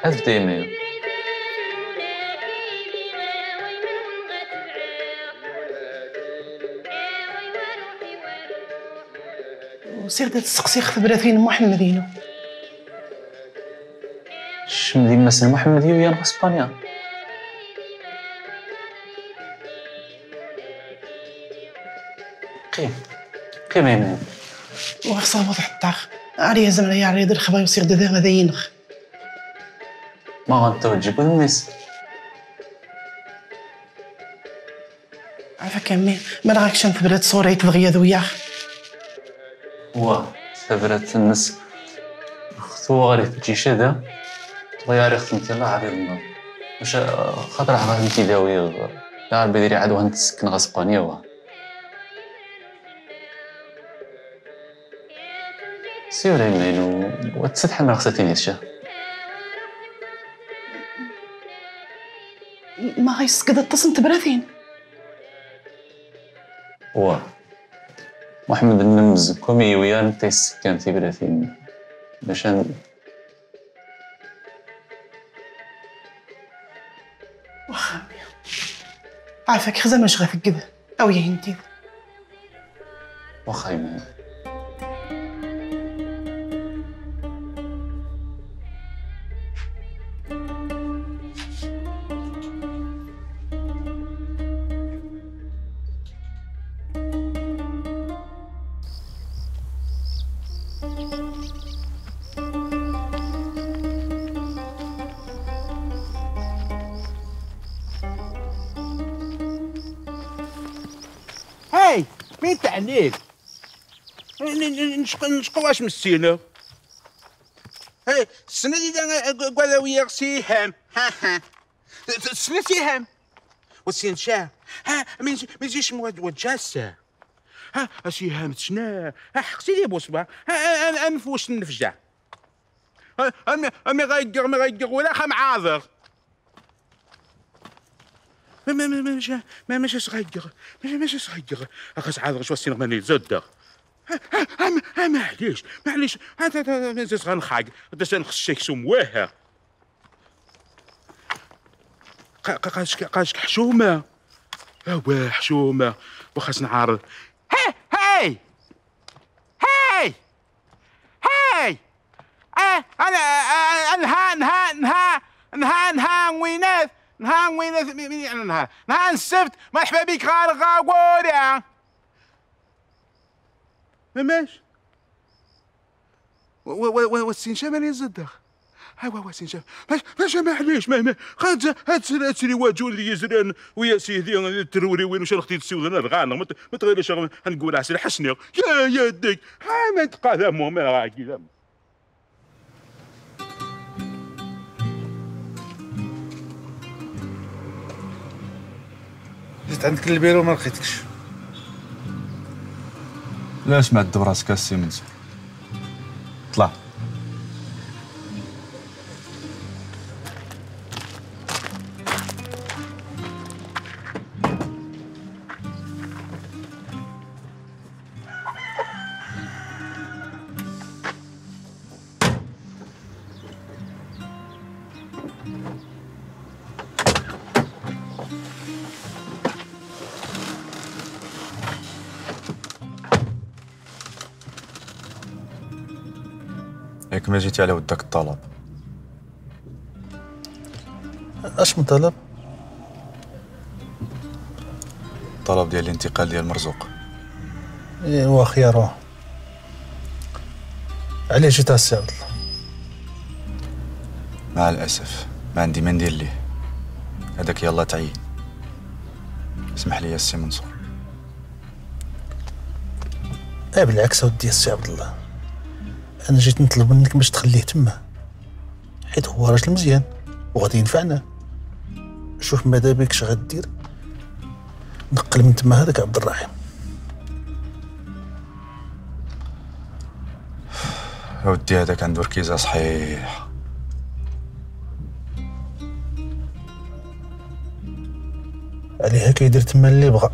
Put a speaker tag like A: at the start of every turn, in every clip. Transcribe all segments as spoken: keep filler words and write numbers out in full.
A: حذف ديما.
B: وسير تسقسي خبراتين محمدينو.
A: شمدي مثلا محمدي ويا في اسبانيا. قيم قيم يمين.
B: وخصها واضح الطاخ. عليها زمن يا عريض الخبا يصير دذا ماذا ينخ.
A: ما غنتوجب الناس.
B: عافاك امي ما راكش نثبرات صوري تبغي ذويا.
A: واه ثبرات الناس. خطوة غير في شي شدا. غير اختي الله عريضنا. واش خاطر عاد انت داوي لا بديري عاد وانت تسكن غاسبانيا واه. سير يمين وتسدحل ما خصتيني الشا.
B: ما غيسقد التصن تبراثين.
A: واه محمد النمز كومي ويان تيسكن في براثين باش
B: واخا عافاك خزا ماش غتقد او يا انتي.
A: واخا يمين.
C: هاي مين تعنيك؟ نشقو واش مسينا؟ هاي السنة دي قال ويا سيهام ها ها السنة سيهام وسين شا ها من من جيش وجاسة ها سيهام تشنا ها حقتي لي بوصبا ها انا نفوش النفجع امي امي غيقر ما غيقر ولا خا معاذر ما ما ما مش ما مش صغير ما مش صغير اخس عاذر شو السينما ماني زده ها معليش معليش انت انت صغار نخاق انت سنخشيك سمواها قاش قاش حشومه اه حشومه وخاص نعارض هاي هاي هاي هاي اه انا انها انها انها انها انها وينات نها وينات مين نها نها السبت مرحبا بك غارغا قوريا ماش والسين شا ماني زدخ هاي والسين شا ماش معليش ما ما خاد هاد تسري واجو اللي يزران ويا سيدي التروري وين واش اختي تسوي انا الغانر ما تغيرش نقول عسير حسني يا يا ديك ها ما تقال مو ما راكي
D: جيت عندك البيرو ما لقيتكش.
E: لاش معذب راسك السي منصور؟ طلع. ياك ما جيتي على ودك الطلب.
D: اش من طلب؟
E: الطلب ديال الانتقال ديال مرزوق.
D: ايوا خياروه. علاش جيت السي عبد الله؟
E: مع الاسف ما عندي ما ندير ليه. هذاك يلا تعين. اسمح لي يا السي منصور.
D: اه بالعكس اودي السي عبد الله، انا جيت نطلب منك باش تخليه تما حيت هو راجل مزيان وغادي ينفعنا. شوف ماذا بك اش غدير، نقل من تما هذاك عبد الرحيم.
E: اودي هذاك عنده ركيزه صحيح.
D: عليها كيدير تما اللي بغا.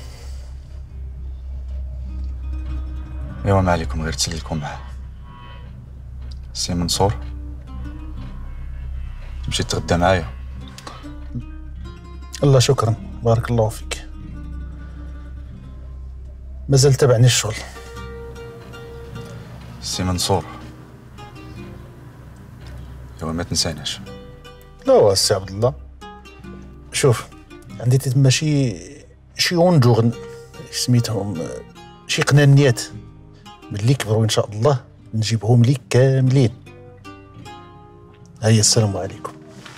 E: ايوا ما عليكم غير تسليكم معاه. سي منصور تمشي تغدى معايا؟
D: الله شكرا، بارك الله فيك. مازال تبعني الشغل.
E: سي منصور، يوا ما تنساناش.
D: لا هو السي عبد الله، شوف عندي تما شي شي اونجور سميتهم شي قنانيات، ملي كبروا ان شاء الله نجيبهم ليك كاملين. هيا السلام عليكم.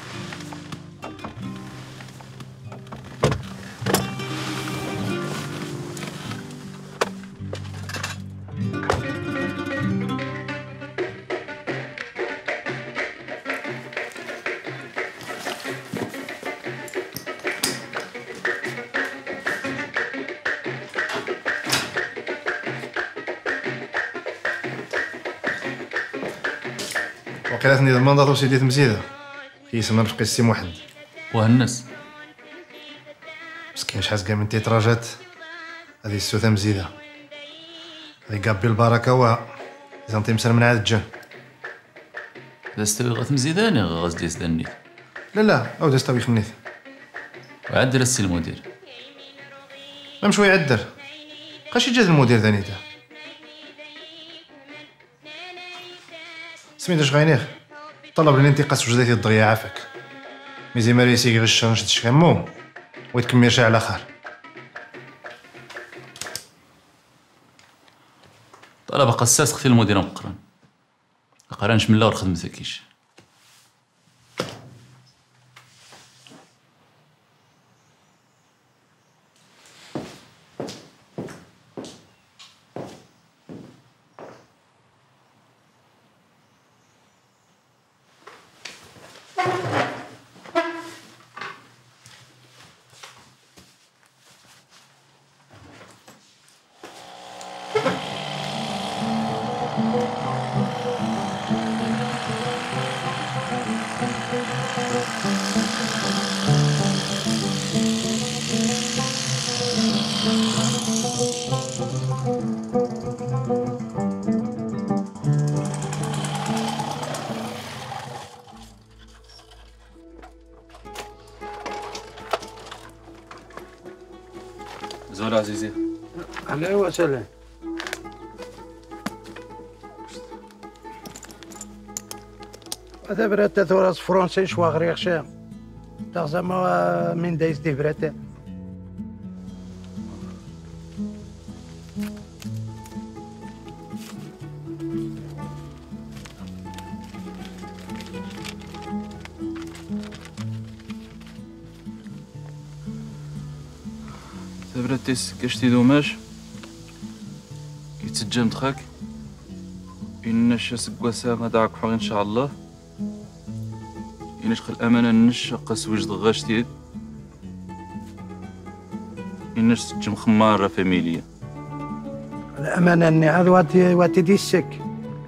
F: وقيلاتني المنظر سيدي تمزيده كيس ما بقى سي محمد
A: وهنس
F: مسكين شحال كاع من تيتراجات هذه السوثه مزيده هذه قابي البركه وها زانتي مسر من عاد الجن
A: داستوي غات مزيداني غاز ديس داني.
F: لا لا او داستوي خنيت
A: وعدل السي المدير
F: ما مشوي يعدر قاش يجي المدير ثانيته سميتو شغينيخ طلب لي انتقاص وجدتي الضغيه عافاك ميزي ماريسي غش نشد شكمو ويتكمل شي على خير.
A: طلب قساس اختي المدير مقرن قرانش من الله خدمتها كيش. زول عزيزي.
G: أهلا وسهلا. هذا برات ثورة فرنسي شوا غريق شام تغزما من دايس دي براتا
A: تبرتيس كشتي دوماج يتسجم دخاك إنش سكواسا غداك حوغ إن شاء الله إنش خل أمانة نش قس وجد غاشتي إنش سجم خمارة فاميليا
G: الأمانة إني هذا واتي واتي دي السك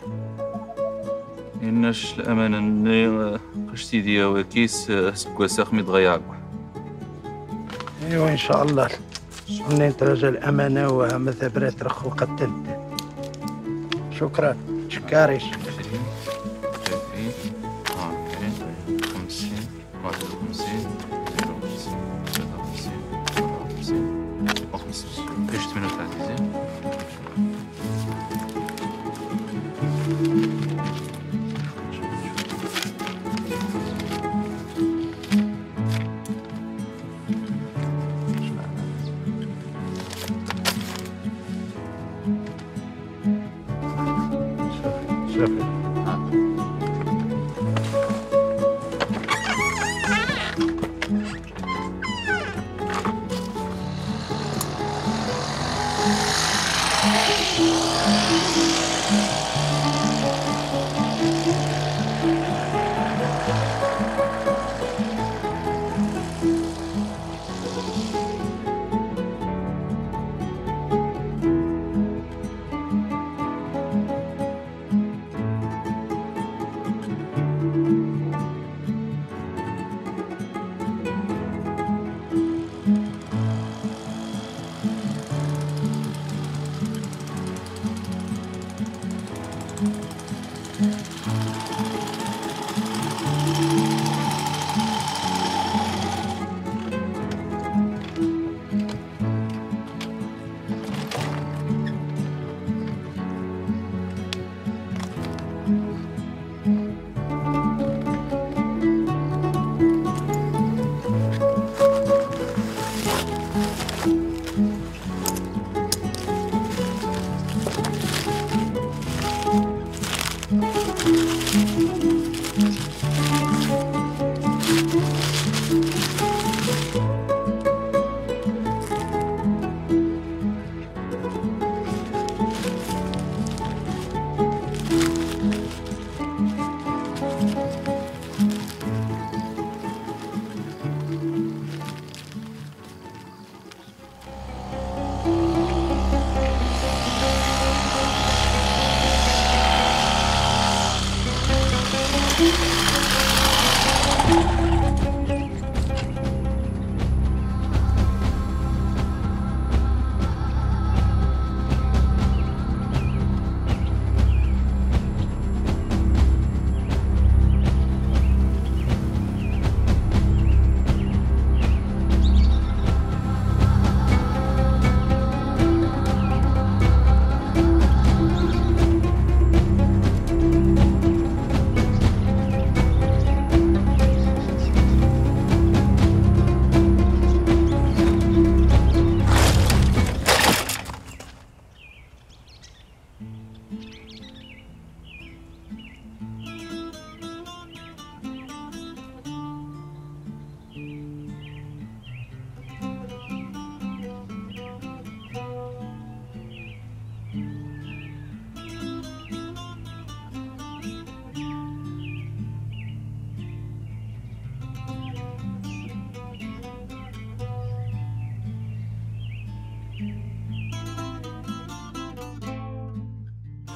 A: إنش الأمانة إني قشتي ديا وكيس سكواسا خمي دغياك.
G: أيوة إن شاء الله سنين ترجى الأمانة وهم ثبرات رخو قتلت. شكرا شكاريش.
A: عشرين ثلاثين أربعين خمسين واحد وخمسين اثنين وخمسين ثلاثة وخمسين أربعة وخمسين وخمسين. إيش تمنى تعزيزي؟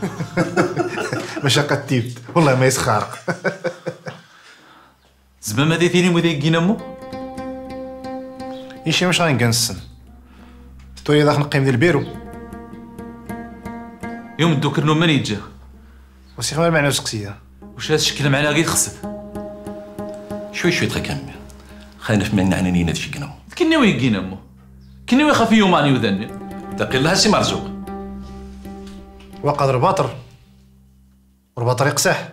F: باش قتيبت والله ما يسخرق.
H: زعما ما ديتيني مودي كينامو
F: يشي مش غنكنسن توي داخل نقيم ديال البيرو
H: يوم الدوكر نو من يجا
F: وسي خمال معنا وسقسيه
H: واش هاد الشكل معنا غير خصف
I: شوي شوي تغكمل خاينا في منا عنانين هادشي كناو
H: كني وي كينامو كني وي خافي يوماني وذني
I: تقي لها سي مرزوق
F: وقدر باطر والباطر يقسح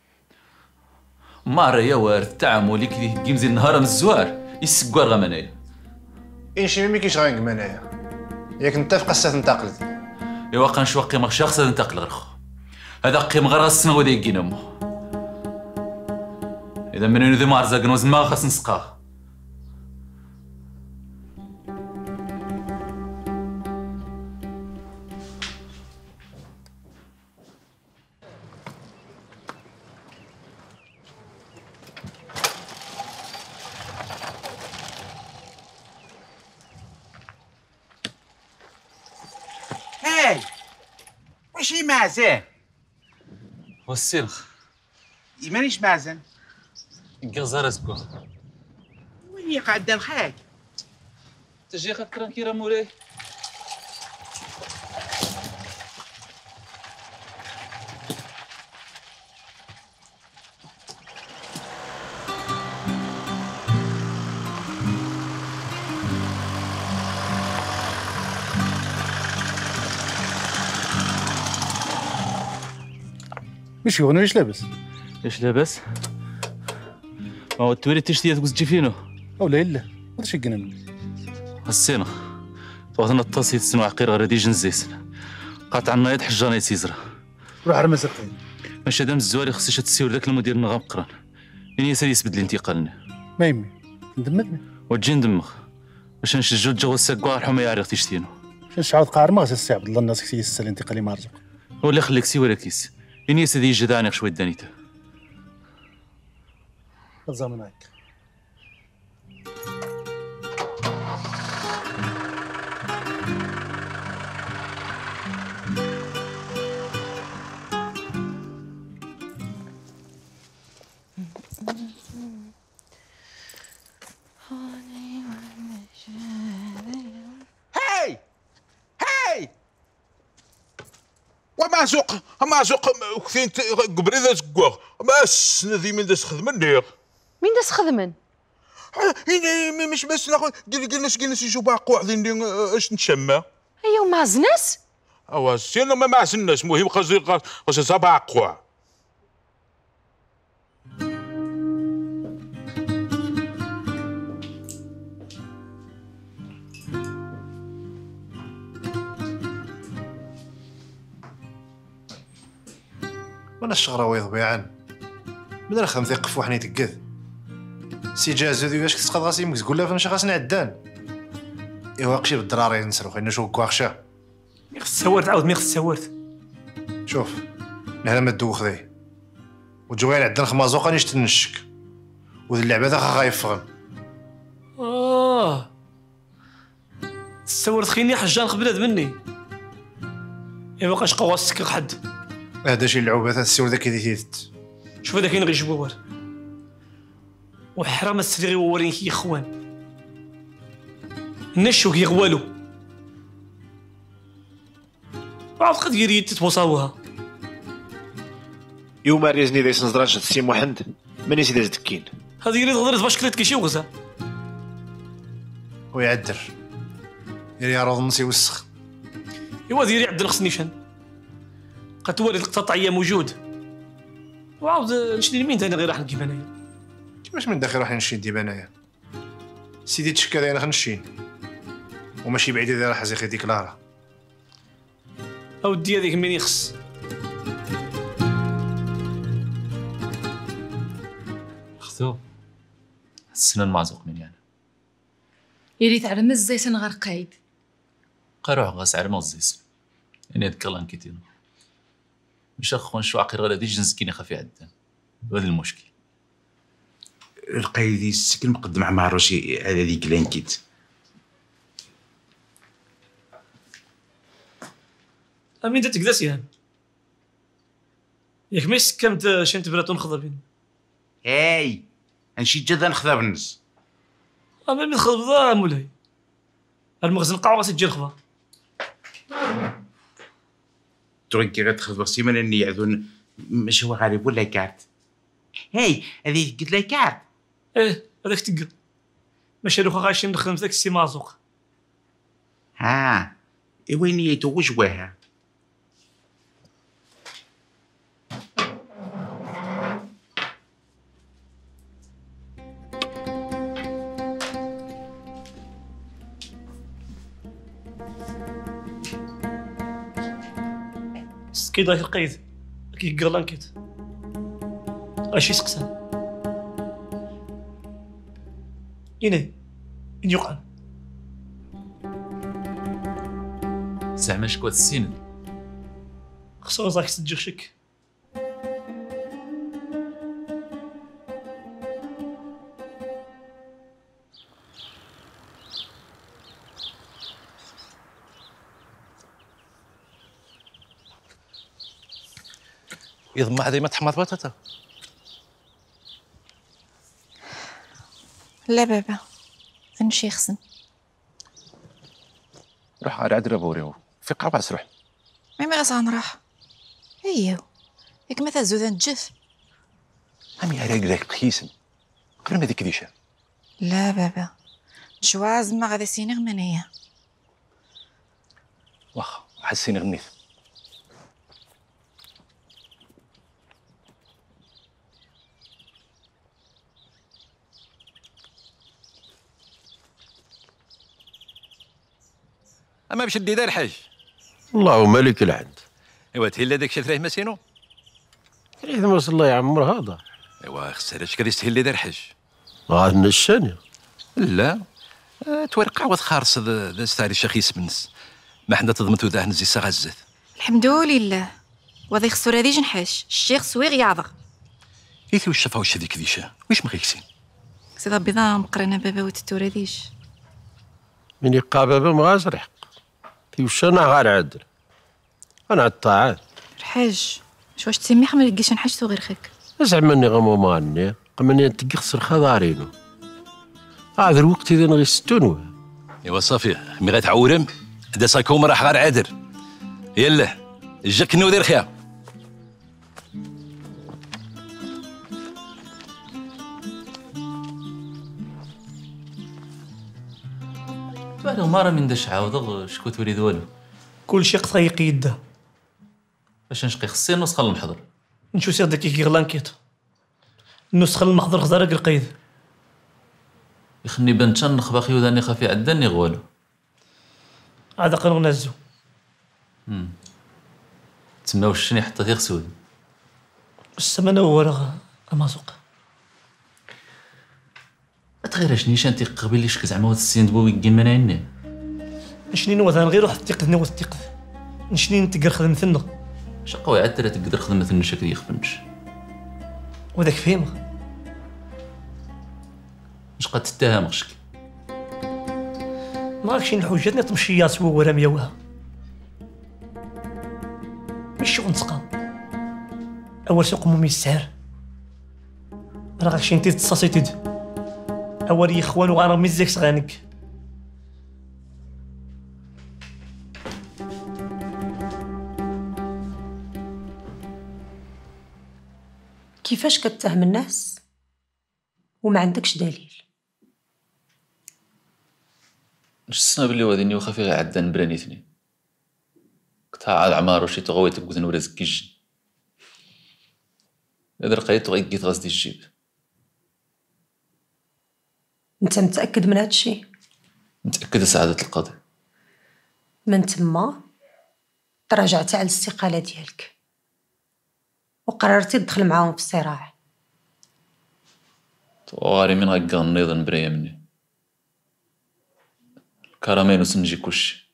H: مارا يا وارد التعامل كي كيمزي النهار من الزوار يسكوار غمانايا
F: إنشي ما كاينش غنقم انايا ياك نتفق الساعه ننتقل
H: ايوا كنشوف قيمه شخص ننتقل غير خو هذا قيمه غير غاسنا ودي كينامو اذا من ذي ما رزقنا وزما خاص نسقاه
C: هاي واش مازال
A: والسلخ
C: مانيش مازن
A: قزار اسبوع
C: وين قاعد نخاك
A: تجي خاطر كيرا مولاي
D: مش هو انا ليش لابس؟
A: ايش لاباس؟ ما هو التوري تشتي تقول جيفينو
D: او لا لا هذا شي قنم
A: السينة توغتنا الطاسي تسنو عقير غير ديجن زيسن قاطع النايض حجاني تيزرا
D: روح على مسرقين
A: ماشي هذا من الزواري خصيش تسير ذاك المدير نغام قران يعني يسالي يثبت الانتقالنا
D: ما يمي ندمتني
A: وتجي ندمخ باش نشجعو الجو الساكوا رحمه يعرف تيشتينو
D: باش نشعل قار ما السي عبد الله الناس كي يسال انتقالي مرزق
A: هو اللي خليك سي ولا كيس يعني سيدي يجدعني شويه دانيته
D: زمانك
C: هاي هاي ومازوق مازوق كثين قبري ذا زكواغ بس ندي من داس خدمن دير
J: مين داس خدمن؟
C: هنا مش بس ناخذ قل قلنا قلنا شي باقو عندي اش نشمى
J: ايوا مازناس
C: اوا سينا ما معزناش مهم قصدي قصدي صباقو
F: وانا الشغراوي ضبيعان من رخم ثقف في وحني تقذ سي جازو ذي واش كتسقط غاسي يمك تقول لها فين خاصني عدان ايوا قشي بالدراري نسرو خلينا نشوف كواخشا
K: مي خص سورت عاود مي خص سورت
F: شوف نهلا ما دوخ ذي وجوين عندنا خمازوقه نيش تنشك وذي اللعبه ذا خايف فهم
K: اه سورت خيني حجان خبلات مني ايوا بقاش قوا السكر حد
F: هذا شي اللعوبات السور ذاك ديتيت
K: شوف هذا كاين غير جبوار وحرام السفيري وورين كي اخوان نشو كي غوالو عاد قد يريد تتوصاوها
L: يوم ريزني ذي سنزراج السي محمد ماني سيدي زدكين
K: هذا يريد غدرت باش كليت كيشي وغزا
F: ويعدر يري عروض نسي وسخ
K: ايوا ديري عبد الخص نيشان قد تولي القطعيه موجود وعاود نشري لمين ثاني غير راح نجيب انايا
F: كيفاش من داخل راح نشي نديب انايا سيدي تشكى انا خنشين وماشي بعيد اذا راح زيخي ديك لارا
K: اودي هذيك منين يخص
A: اختو السنان معزوق مني انا
J: يريد على مزيسن غير قايد
A: قروح غاس على مزيس يعني هاد الكلام كيتين مش اخوان شو عقير غير هادي جنس كيني خفي عدان هذا المشكل
C: القايدي السكن مقدم مع الرشي على ذيك لانكيت
K: امين تقدس يان ياك ما يسكمت شنت براتون خضبين.
C: هاي نشي جدا نخذا بالنص.
K: اما من خضبا مولاي. المخزن قاع راسي تجي الخضا.
C: تركي غتخذ سيما اني يعذون مش هو غريب ولا كارت. هاي هذه قلت لي كارت.
K: ايه هذاك تقل. ماشي روخا غاشي نخدم ذاك السي مازوق.
C: ها وين يتوج وها.
K: سكي ضايف القيد كي قرلانكيت اشي سقسان إني إن يقع
H: زعما شكوات السين
K: خصو زاك تسجل شك
I: يضمع هذه ما تحمض بطاطا.
M: لا بابا نمشي خصن.
I: روح على عدرا بوريو في قرباس روح.
M: ميمي غاس غنروح. ايوا ياك مثلا زوذان تجف.
I: امي على قلاك قيسن قبل ما ذيك ديشا.
M: لا بابا شواز ما غادي سيني غمانية.
I: واخا حسيني غنيت. اما باش دي دار الحاج.
N: اللهم مالك العند.
I: ايوا تهلا داك الشيء ثلاث مسينو.
N: ثلاث مس الله يعمر هذا.
I: ايوا خسر اش كان يستهل لي دار الحاج.
N: غاد نشاني.
I: لا أه تورقع وتخارص ذا ستاري شخيص بنس. ما حنا تضمنتو ذا نزي سغزت.
M: الحمد لله. وذا يخسر هذي جنحاش الشيخ سويغ يعضغ.
I: ايثي واش شافا واش هذيك ديشا واش مغيكسين.
M: سيدا بيضا مقرنه بابا وتتوراديش.
N: من يقع بابا مغاز رحق. في وش انا غير عدل. انا الطاعات.
M: الحاج واش تسميح ما لقيش نحاجتو غير خيك.
N: زعما اني غمو مغني قمني تقصر خضارينو. هذا الوقت اذا نغي ستون.
I: ايوا صافي مي غتعورم دا ساكوم راح غير عادر. يلا جاك نو دير خيا.
H: بالو مرة من داش عاود شكون تريد والو.
K: كلشي قطيق يده.
H: باش نشقي خصي نسخ المحضر.
K: نشوف سير داك كي غلانكيت. نسخ المحضر خزارك القيد.
H: يخني بنت نخ باقي وداني خافي عداني غوالو.
K: هذا قانون نزو.
H: امم تما واش شني حطيت يغسود.
K: السمنه ورا امازوق.
H: تغير شني شانتي قبيل ليش زعما هاد السين دبوي كيما عيني.
K: شنين وذا غير واحد تيقدني وثيقد. شنين تقدر خدمتنا.
H: شقوي عاد تقدر خدمتنا شكل يخفنش.
K: وذاك فيما.
H: اش قد تتهم غشك.
K: ماكشي الحجات تمشيات ورا مياوها. مش شغل نسقام. اول سوق مومي السعر. راه غاكشي انت تصاصيتيد. اول اخوان وغانا مزيك صغانك.
O: كيفاش كتهم الناس وما عندكش دليل؟
H: نحسنا بلي واديني وخافي غير عدان برانيتني. قطع العمار وشي تغويت كوزن ولا زكيج. هذا لقيت غيكيت غاسدي الجيب.
O: انت متاكد من هذا الشيء؟
H: متاكد سعاده القاضي.
O: من تما تراجعتي على الاستقاله ديالك وقررتي تدخل معاهم في الصراع.
H: وغاري من غاكا النظام بريا مني الكرامين وسنجي كلشي.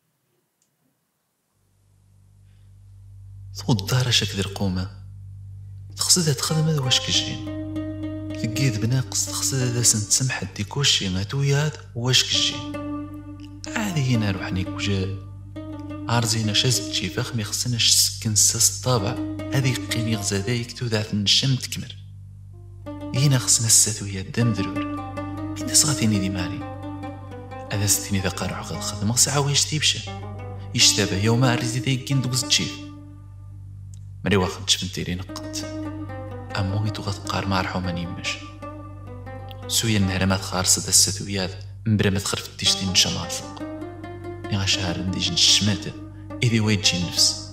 H: ثقود الدار اش كدير قومه تقصد تخدم هذا واش كيجين تقيد بناقص تقصد هذا سنتسمح دي كلشي غاتو ياد واش كيجين عادي هنا روحني كوجا عارزينا شاز تشيفاخ مي خصناش سكن ساس الطابع هذه قيمي غزا دايك تودعت النشام تكمل ينا خصنا الساتوية دام ضرور عند صغاتيني دي مالي هذا ستيني ذا قارع غد خدمة ساعة ويش تيبشا يشتابه يوم عريزي دايكين دوز تشيف مري واخد شبنتيري نقط أمو يتوغا تقار مع رحوماني يمش سويا النهر ما تخارص دا الساتويات مبرا ما تخرف التيشتين نشامع الفوق نغا شهر نديج نشماته إذي ويجي النفس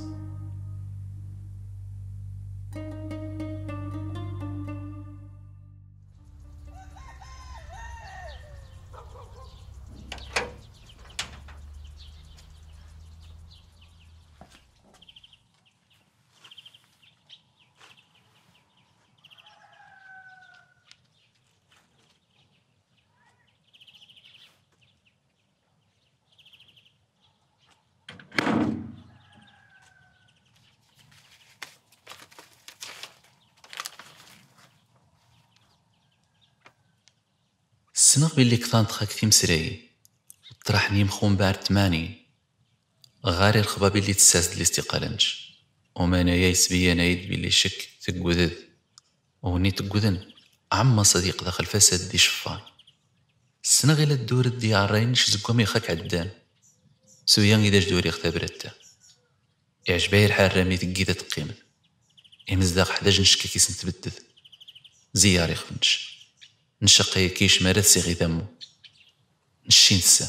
H: السنغ بلي كثان تخاك في مسراي طرحني مخون بار تماني غاري الخبابي اللي تساس الاستقالنش وما انا يايس بيا نايد بلي شك تقودد وني تقودن عما صديق داخل فساد دي شفان السنغ الى الدور الديارين شزقوم يخاك عدان سويان اذا جدوري اختبرته يعجباي الحال رامي تقيدة تقيمن يمزداق حداج نشكا كيس نتبدد زياري خفنش نشقي كيش مرات سيغي دمو نشين السام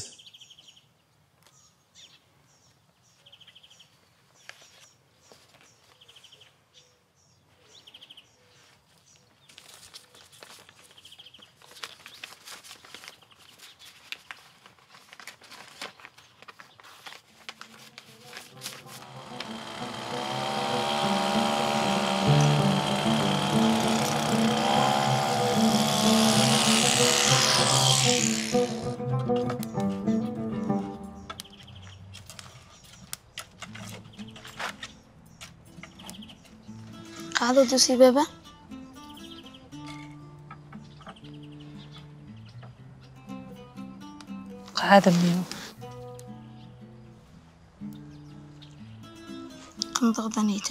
P: قاعدة دوسي بابا
O: قاعدة منو
P: قمت غضنيته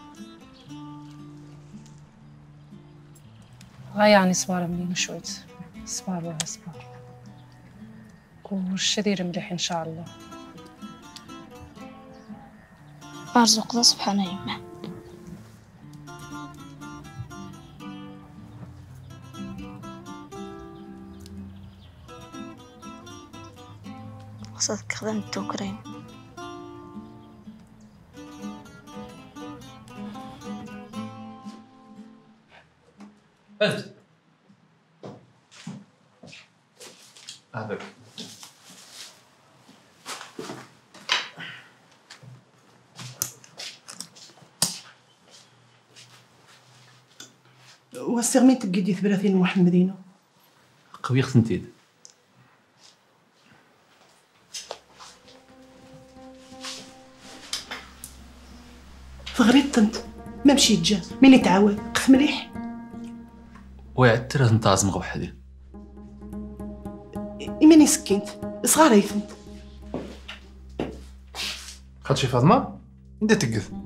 O: غا يعني صبار منين شويت صبار وها صبار والشدير مليح ان شاء الله
P: مرزوق ذا سبحانه يمه قصدك خدمت توكرين
A: أنت هذاك
B: والسيغمين تقيدي ثلاثين محمدينو
A: قوي خنتيد
B: فغريت طنت ما مشيت جا مين يتعاود قف مليح
A: ويعترض نتعزم غو حدي
B: إيماني سكنت صغار يفنت
F: خاطشي فاطمه انت تقف